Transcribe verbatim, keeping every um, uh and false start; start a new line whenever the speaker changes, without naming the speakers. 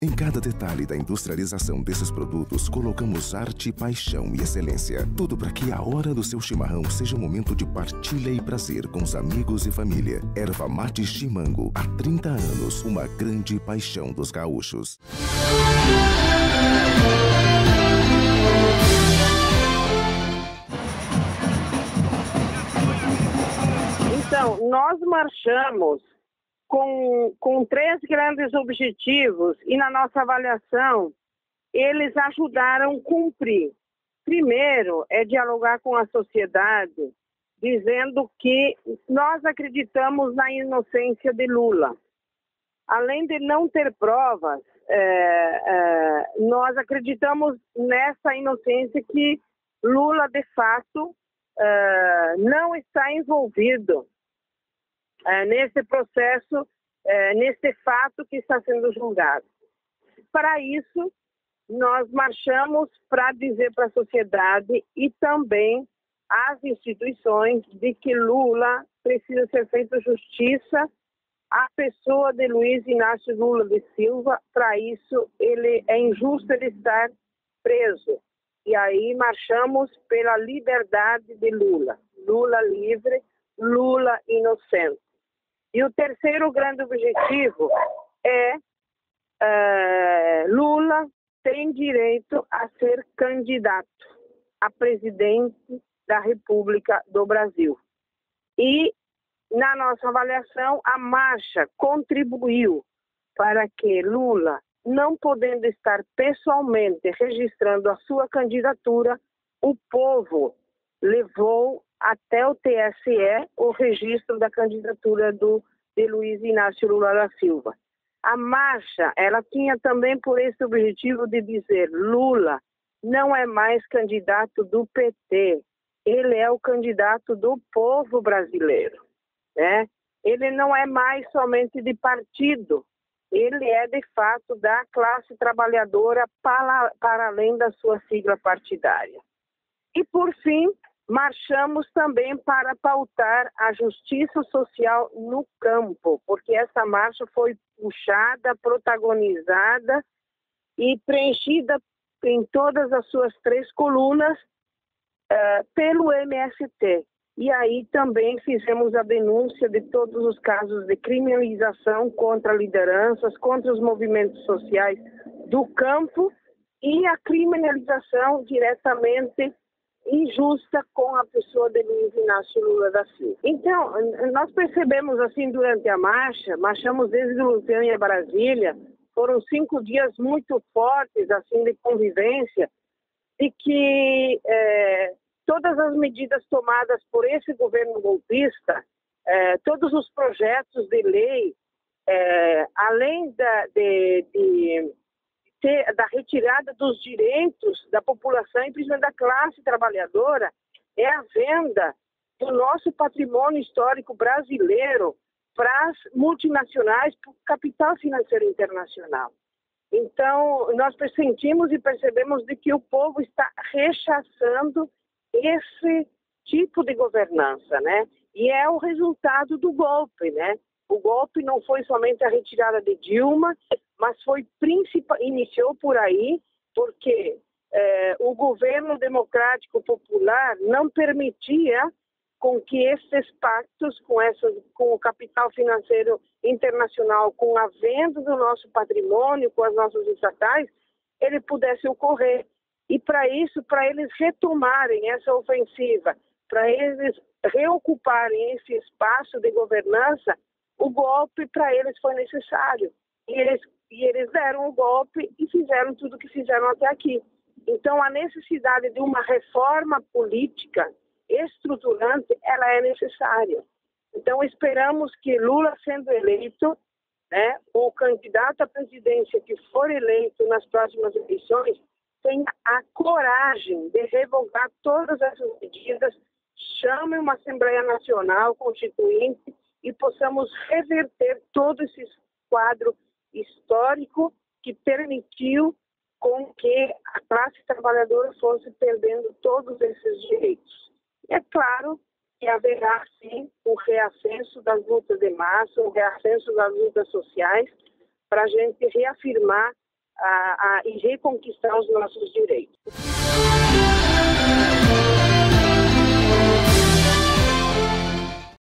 Em cada detalhe da industrialização desses produtos, colocamos arte, paixão e excelência. Tudo para que a hora do seu chimarrão seja um momento de partilha e prazer com os amigos e família. Erva Mate Chimango, há trinta anos, uma grande paixão dos gaúchos.
Então, nós marchamos com, com três grandes objetivos e na nossa avaliação eles ajudaram a cumprir. Primeiro é dialogar com a sociedade, dizendo que nós acreditamos na inocência de Lula. Além de não ter provas, é, é, nós acreditamos nessa inocência que Lula, de fato, é, não está envolvido é, nesse processo, é, nesse fato que está sendo julgado. Para isso, nós marchamos para dizer para a sociedade e também às instituições de que Lula precisa ser feita justiça à pessoa de Luiz Inácio Lula da Silva. Para isso, ele é injusto ele estar preso. E aí marchamos pela liberdade de Lula. Lula livre, Lula inocente. E o terceiro grande objetivo é uh, Lula tem direito a ser candidato a presidente da República do Brasil. E, na nossa avaliação, a marcha contribuiu para que Lula, não podendo estar pessoalmente registrando a sua candidatura, o povo levou até o T S E o registro da candidatura do, de Luiz Inácio Lula da Silva. A marcha, ela tinha também por esse objetivo de dizer: Lula não é mais candidato do P T, ele é o candidato do povo brasileiro, né? Ele não é mais somente de partido, ele é de fato da classe trabalhadora para, para além da sua sigla partidária. E por fim, marchamos também para pautar a justiça social no campo, porque essa marcha foi puxada, protagonizada e preenchida em todas as suas três colunas uh, pelo M S T. E aí também fizemos a denúncia de todos os casos de criminalização contra lideranças, contra os movimentos sociais do campo e a criminalização diretamente injusta com a pessoa de Luiz Inácio Lula da Silva. Então, nós percebemos assim durante a marcha, marchamos desde Lusiânia a Brasília, foram cinco dias muito fortes assim de convivência, e que é, todas as medidas tomadas por esse governo golpista, é, todos os projetos de lei, é, além da, de, de da retirada dos direitos da população, e principalmente da classe trabalhadora, é a venda do nosso patrimônio histórico brasileiro para as multinacionais, para o capital financeiro internacional. Então, nós pressentimos e percebemos de que o povo está rechaçando esse tipo de governança, né? E é o resultado do golpe, né? O golpe não foi somente a retirada de Dilma, mas foi principal, iniciou por aí, porque eh, o governo democrático popular não permitia com que esses pactos com, essas, com o capital financeiro internacional, com a venda do nosso patrimônio, com as nossas estatais, ele pudesse ocorrer. E para isso, para eles retomarem essa ofensiva, para eles reocuparem esse espaço de governança, o golpe para eles foi necessário. E eles, e eles deram o golpe e fizeram tudo o que fizeram até aqui. Então, a necessidade de uma reforma política estruturante, ela é necessária. Então, esperamos que Lula, sendo eleito, né, o candidato à presidência que for eleito nas próximas eleições, tenha a coragem de revogar todas essas medidas, chame uma Assembleia Nacional Constituinte e possamos reverter todo esse quadro histórico que permitiu com que a classe trabalhadora fosse perdendo todos esses direitos. É claro que haverá, sim, o reascenso das lutas de massa, o reascenso das lutas sociais, para a gente reafirmar a, a, e reconquistar os nossos direitos.